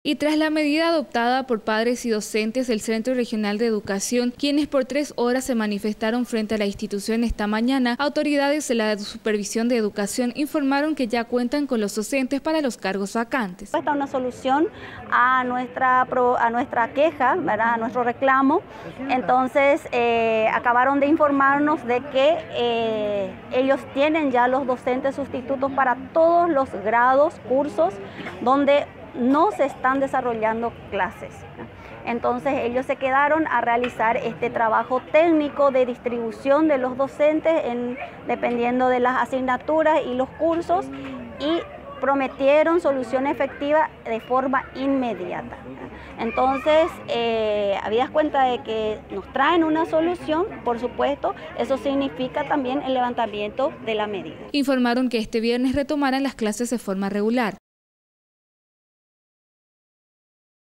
Y tras la medida adoptada por padres y docentes del Centro Regional de Educación, quienes por 3 horas se manifestaron frente a la institución esta mañana, autoridades de la Supervisión de Educación informaron que ya cuentan con los docentes para los cargos vacantes. Esta es una solución a nuestra queja, ¿verdad? A nuestro reclamo. Entonces acabaron de informarnos de que ellos tienen ya los docentes sustitutos para todos los grados, cursos, donde no se están desarrollando clases. Entonces ellos se quedaron a realizar este trabajo técnico de distribución de los docentes dependiendo de las asignaturas y los cursos, y prometieron solución efectiva de forma inmediata. Entonces, habías cuenta de que nos traen una solución, por supuesto, eso significa también el levantamiento de la medida. Informaron que este viernes retomarán las clases de forma regular.